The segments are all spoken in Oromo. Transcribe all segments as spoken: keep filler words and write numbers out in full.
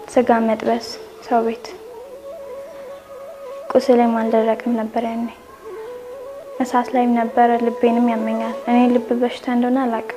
ስጋ መጥበስ ሰው ቤት ቁስሌም አልደረቀም ነበር ያኔ እሳት ላይ ነበር ልቤንም ያመኛል እኔ ልብ በሽታ እንደሆነ አላውቅም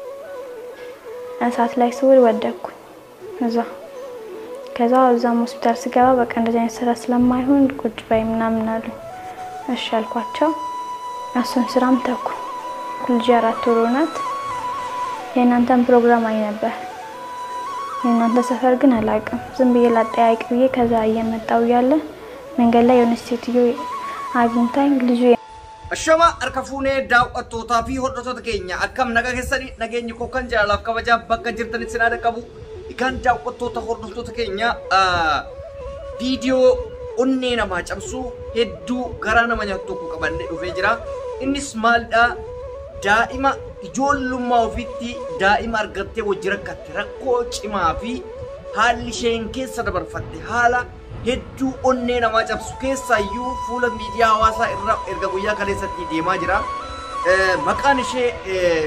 እሳት ላይ ስውል ወደኩ እዛ ከዛ እዛም ሆስፒታል ስገባ በቃ እንደዚህ አይነት ስራ ስለማይሆን ቁጭ በይ ምናምን አሉ እሺ አልኳቸው እሱን ስራም ተኩ ልጅ አራት ወር ናት የእናንተን ፕሮግራም አይ ነበር የእናንተ ሰፈር ግን አላውቅም ዝም ብዬ ላጠያይቅ ብዬ ከዛ እየመጣው ያለ መንገድ ላይ የሆነ ሴትዮ አግኝታኝ ልጅ الشما أركفوني داو أتوتا في هرطة كينيا أكم نجا كسري نجيني كوكان جالا كوجا بكا جرتني سنادة كابو إكان داو أتوتا هرطة كينيا فيديو أنينا ما جامسو هدو غرانا ما نيوتوكو كمان وفجرا إني سمال دائما يجول ما وفيتي دائما أرجعتي وجرك كتركوش ما في حال شيء كيسر برفتي حالا hedduu onnee namaa cabsu keessayyuu fuula miidiyaa hawaasaa irra erga guyyaa kaleessatti deemaa jira. Maqaan ishee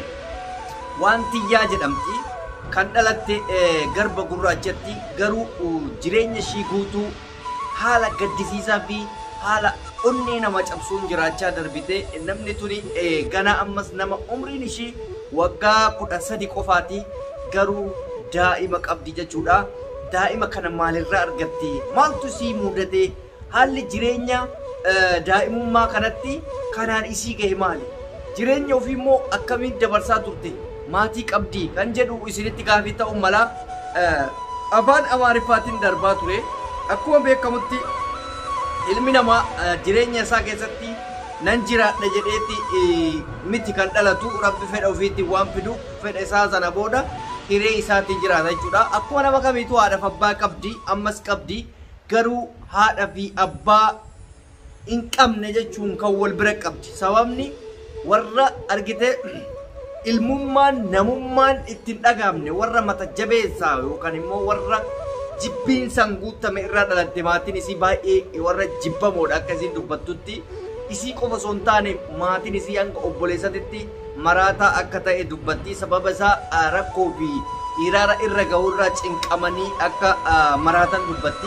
Waantiyyaa jedhamti. Kan dhalatte garba gurraachatti garuu jireenya ishii guutuu haala gaddisiisaa fi haala onnee nama cabsuun jiraachaa darbite. Namni tuni ganaa ammas nama umriin ishii waggaa kudha sadi qofaati garuu daa'ima qabdi jechuudha. دائما كان مال الرأر قبتي مال تسي مودتي هل جرينيا دائما ما كانتي كان إسي جه مالي جرينيا وفي مو أكمل دبرسا ترتي ماتي قبدي كان جدو إسرتي كافي تا أملا أبان أمارفاتين درباتوري أكو بيكمتي علمنا ما جرينيا ساكتي ننجرا نجدتي متي كان دلتو ربي فد أو فيتي وان فدو فد إساسا نبودا hiree isaatiin jiraata jechuudha. Akkuma nama kamiitu haadhaaf abbaa qabdi, ammas qabdi. Garuu haadha fi abbaa hin qabne jechuun kan wal bira qabdi. Sababni warra argite ilmummaan namummaan ittiin dhagaamne warra mata jabeessaa yookaan immoo warra jibbiinsaan guutame irraa dhalatte maatiin isii baay'ee warra jibbamoodha akkasiin dubbattutti. Isii qofa osoo hin taane maatiin isii hanga obboleessatitti marata akka ta'e dubbatti sababa isaa rakkoo fi hiraara irra ga'urraa cinqamanii akka maratan dubbatti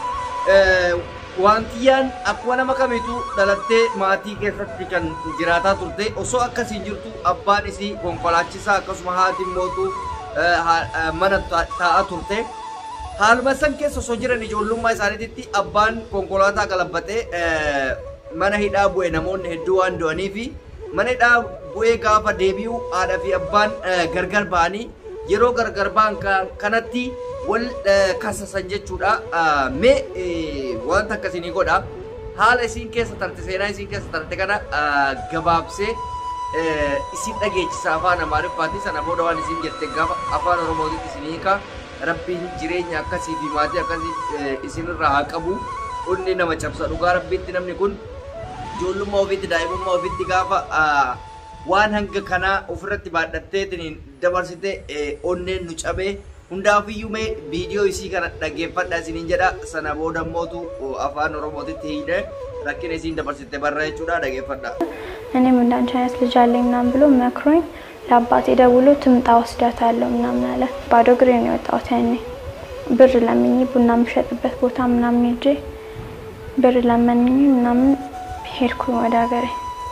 Waantiyyaan akkuma nama kamiitu dhalattee maatii keessatti kan jiraataa turte osoo akkasiin jirtu abbaan isii konkolaachisaa akkasuma haati mootu mana taa'aa turte haaluma san keessa osoo jiran ijoollummaa isaaniitti abbaan konkolaataa galabbatee mana hidhaa bu'e namoonni hedduu waan du'aniifi mana hidhaa bu'ee gaafa deebi'u haadha fi abbaan gargar ba'anii yeroo gargar ba'an kanatti wal kasasan jechuudha. Mee wanta akkasii godha haala isiin keessa tarte seenaa isiin keessa tarte kana gabaabsee isin dhageechisa afaan Amaariffaatiin sana booda waan isin jette gaafa afaan Oromootiin isin hiika rabbiin jireenya akkasii fi maatii akkasii isinirraa haa qabu. Onni nama cabsa dhugaa rabbiitti namni kun ijoollummaa ofiitti daa'imummaa ofiitti gaafa waan hanga kanaa ofirratti baadhatteetiin dabarsite onneen nu cabee hundaafiyyuu mee viidiyoo isii kana dhaggeeffadha isiniin jedha sana booda mootu afaan Oromootitti hiide rakkina isiin dabarsite barra jechuudha dhaggeeffadha. እኔም እንዳንቺ አይነት ልጅ አለኝ ምናምን ብሎ መክሮኝ ለአባቴ ደውሎ ትምጣ ወስዳታለሁ ምናምን አለ። ባዶ እግሬን ነው የወጣሁት ያኔ ብር ለምኜ ቡና የምሸጥበት ቦታ ምናምን ሄጄ ብር ለምኜ ምናምን ሄድኩኝ ወደ ሀገሬ።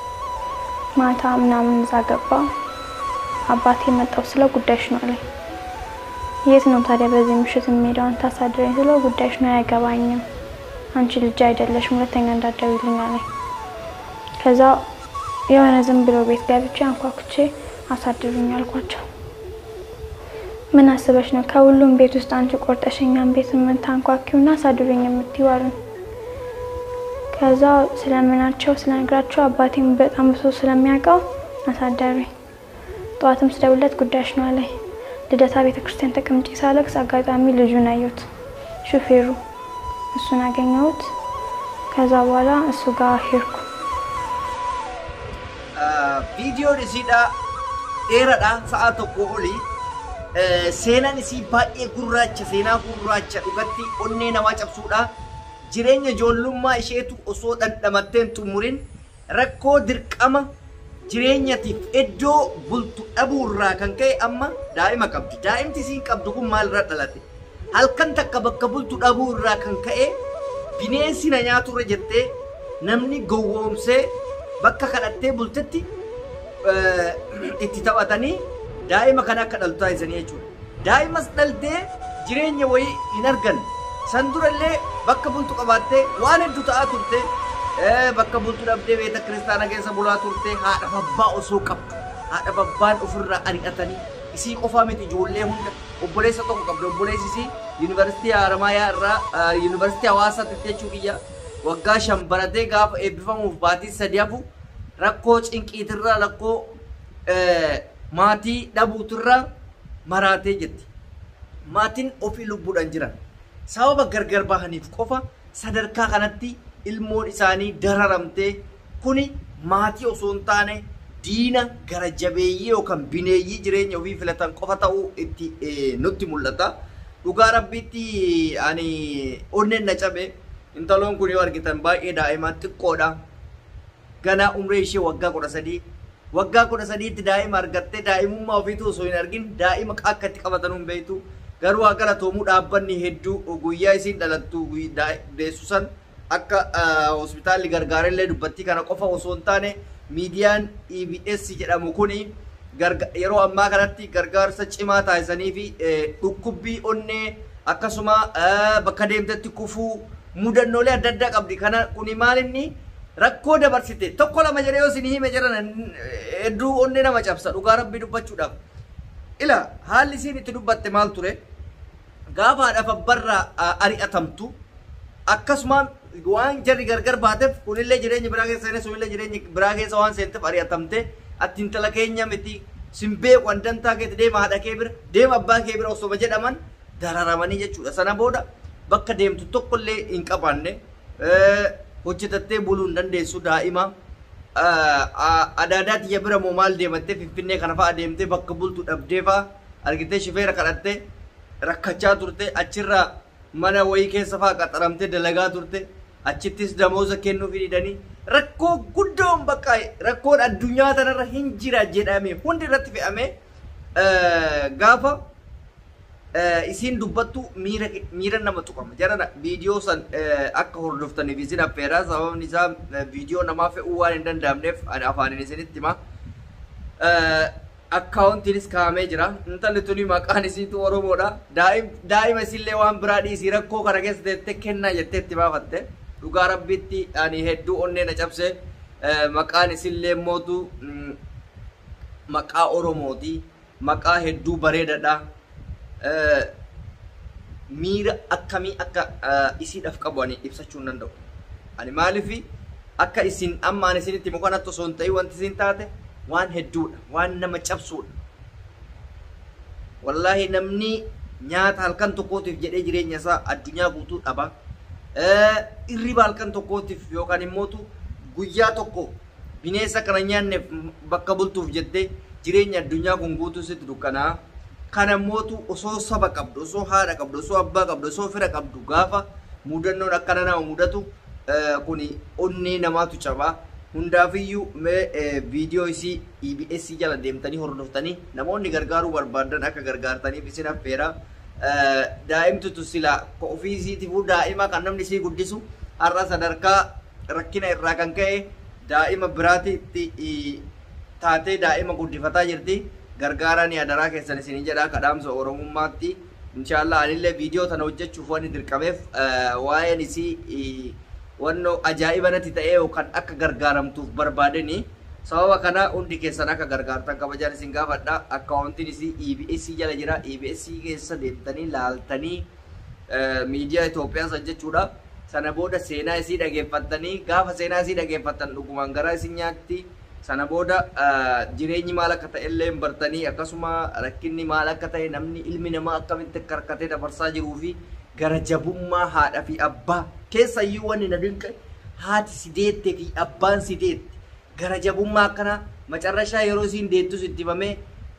ማታ ምናምን እዛ ገባሁ። አባቴ መጣው ስለ ጉዳይሽ ነው አለኝ። የት ነው ታዲያ በዚህ ምሽት የምሄደው አንተ አሳድረኝ ስለ ጉዳይሽ ነው አያገባኝም አንቺ ልጅ አይደለሽም ሁለተኛ እንዳትደውይልኝ አለኝ። ከዛ የሆነ ዝም ብሎ ቤት ገብቼ አንኳኩቼ አሳድሩኝ አልኳቸው። ምን አስበሽ ነው ከሁሉም ቤት ውስጥ አንቺ ቆርጠሽኛን ቤት ምን ታንኳኩና አሳድሩኝ የምትይው አሉኝ። ከዛ ስለምናቸው ስለነግራቸው አባቴም በጣም ብዙ ስለሚያውቀው አሳደሩኝ። ጧትም ስደውልለት ጉዳይሽ ነው አለኝ። ልደታ ቤተክርስቲያን ተቀምጬ ሳለቅስ አጋጣሚ ልጁን አየሁት ሹፌሩ እሱን አገኘሁት። ከዛ በኋላ እሱ ጋር ሄድኩ። ቪዲዮ ዲሲዳ ኤራዳ ሰዓት ቆሊ seenaan isii baay'ee gurraacha seenaa gurraacha dhugatti onnee namaa cabsuudha. Jireenya ijoollummaa isheetu osoo dhandhamatteen xumurin rakkoo dirqama jireenyatiif iddoo bultu dhabuurraa kan ka'e amma daa'ima qabdi. Daa'imti isiin qabdu kun maalirraa dhalate? halkan takka bakka bultu dhabuu irraa kan ka'e bineensi na nyaaturra jettee namni gowwoomsee bakka kadhattee bultetti itti taphatanii daa'ima kana akka dhaltu taasisanii jechuudha. Daa'imas dhaltee jireenya wayii hin arganne. San durallee bakka bultu qabaattee waan hedduu ta'aa turte bakka bultu dhabdee beeta kiristaana keessa bulaa turte haadha babbaa osoo qabdu haadha babbaan ofirraa ari'atanii isii qofaa miti ijoollee hunda obboleessa tokko qabdu obboleessi isii yuunivarsiitii Haramaayaa irraa yuunivarsiitii Hawaasaatti jechuu kiyya waggaa shan baratee gaafa eebbifamuuf baatii sadii hafu rakkoo cinqiitirraa rakkoo maatii dhabuutirraa maraatee jetti. Maatiin ofii lubbuudhaan jiran sababa gargar bahaniif qofa sadarkaa kanatti ilmoon isaanii dararamtee kuni maatii osoo hin taane diina gara jabeeyyii yookaan bineeyyii jireenya ofii filatan qofa ta'uu itti nutti mul'ata. Dhugaa rabbiitti ani onneen na cabe intaloon kun yoo argitan baay'ee daa'ima xiqqoodha. Ganaa umrii ishee waggaa kudha sadii waggaa kudha sadiitti daa'ima argattee daa'imummaa ofiitu osoo hin argin daa'ima akka itti qabatan hin beektu. Garuu akka galatoomuu dhaabbanni hedduu guyyaa isiin dhalattu deessu san akka hospitaalli gargaarellee dubbattii kana qofa osoo hin taane miidiyaan E B S jedhamu kuni yeroo ammaa kanatti gargaarsa cimaa taasisanii fi dhukkubbii onnee akkasuma bakka deemtetti kufuu mudannoolee adda addaa qabdi. Kana kuni maal inni rakkoo dabarsite tokko lama jedhee yoo isin hime jiran hedduu onnee nama cabsa dhugaa rabbii dubbachuudhaaf. Ila haalli isiin itti dubbatte maal ture? Gaafa haadha babbarraa ari'atamtu akkasuma waan jarri gargar baateef kunillee jireenya biraa keessa seenee sunillee jireenya biraa keessa waan seenteef ari'atamte ati intala keenya miti simbee wandantaa keetti deema haadha kee bira deema abbaa kee bira osoo jedhaman dararamanii jechuudha. Sana booda bakka deemtu tokkollee hin qabaanne hojjetattee buluu hin dandeessu daa'ima adaadaa tiyya bira moo maal deemattee Finfinnee kana fa'a deemtee bakka bultu dhabdee fa'a argitee shifeera kadhattee rakkachaa turte achirraa mana wayii keessa fa'a qaxaramtee dalagaa turte achittis damooza kennuuf hidhanii rakkoo guddoon bakka rakkoon addunyaa tanarra hin jira jedhamee hundi irratti fe'amee gaafa isiin dubbattu miira miira nama tuqama. Jarana viidiyoo san akka hordoftaniif isin affeeraa sababni isaa viidiyoo namaa fe'uu waan hin danda'amneef ani afaaniin isinitti hima. Akkaawuntiinis kaa'amee jira. Intalli tuni maqaan isiitu Oromoodha. Daa'ima isillee waan biraa dhiisii rakkoo kana keessa teessee kennaa jettee itti baafatte. Dhugaa rabbiitti ani hedduu onnee na cabse maqaan isillee mootu maqaa Oromooti. Maqaa hedduu bareedaadha. Miira akkamii akka isiidhaaf qabu ani ibsachuu hin danda'u. Ani maaliif akka isin amma ani isinitti mukanatti osoo hin ta'in wanti isin taate waan hedduudha waan nama cabsuudha. Wallaahi namni nyaata halkan tokkootiif jedhee jireenya isaa addunyaa guutuu dhaba. Irriba halkan tokkootiif yookaan immoo guyyaa tokko bineensa kana nyaanneef bakka bultuuf jettee jireenya addunyaa kun guutuu sitti dukkanaa. Kana mootu osoo saba qabdu osoo haadha qabdu osoo abbaa qabdu osoo fira qabdu gaafa mudannoon akkana nama mudatu kuni onnee namaatu cabaa. Hundaafiyyuu mee viidiyoo isii E B S jala deemtanii hordoftanii namoonni gargaaruu barbaadan akka gargaartaniif isin affeera. Daa'imtutu silaa ofii isiitiifuu daa'ima kan namni isii guddisu har'a sadarkaa rakkina irraa kan ka'e daa'ima biraatitti taatee daa'ima guddifataa jirti. Gargaaranii adaraa keessan isin jedhaa kadhaamsa Oromummaatti. Inshaallah anillee viidiyoo tana hojjechuuf waan dirqameef waa'een isii wannoo ajaa'iba natti ta'ee yookaan akka gargaaramtuuf barbaadanii sababa kana hundi keessan akka gargaartan kabajaan isin gaafadha. Akkaawuntiin isii E B S jala jira. E B S keessa deemtanii laaltanii miidiyaa Itoophiyaa san jechuudha. Sana booda seenaa isii dhageeffattanii gaafa seenaa isii dhageeffattan dhugumaan garaa isin nyaatti. Sana booda jireenyi maal akka ta'e illee bartanii akkasuma rakkinni maal akka ta'e namni ilmi namaa akkamitti karkatee dabarsaa jiruu fi gara jabummaa haadha fi abbaa keessayyuu wanni na dinqe haati si deettee fi abbaan si deette gara jabummaa akkana macarrashaa yeroo isiin deettus itti himamee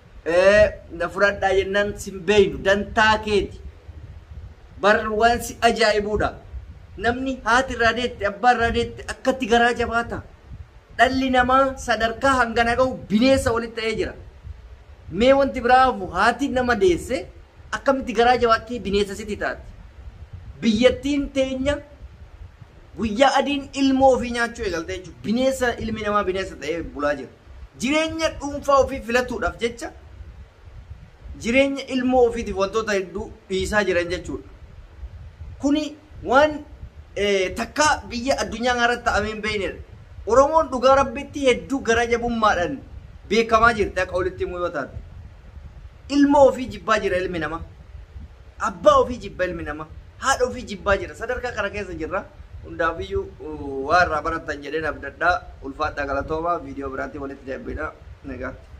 na fudhadhaa jennaan sin beeynu dantaa keeti bar waan si ajaa'ibuudha. Namni haati irraa deette abbaa irraa deette akkatti garaa jabaata. Dhalli namaa sadarkaa hangana gahu bineensa walitti ta'ee jira. Mee wanti biraafu haati nama deesse akkamitti garaa jabaatti bineensa sitti taate. Biyyattiin teenya guyyaa adiin ilmoo ofii nyaachuu eegalte jechuudha. Bineensa ilmi namaa bineensa ta'ee bulaa jira. Jireenya dhuunfaa ofii filatuudhaaf jecha jireenya ilmoo ofiitiif wantoota hedduu dhiisaa jiran jechuudha. Kuni waan takka biyya addunyaa irratti ta'amee hin beeknedha. Oromoon dhugaa rabbitti hedduu garaa jabummaadhaan beekamaa jirti akka walitti himuu yoo taate. Ilmoo ofii jibbaa jira ilmi namaa. Abbaa ofii jibba ilmi namaa. Haadha ofii jibbaa jira. Sadarkaa kana keessa jirra. Hundaafiyyuu waan irraa baratan jedheen abdadhaa ulfaadhaa galatoomaa viidiyoo biraatti walitti deebiina. Nagaatti.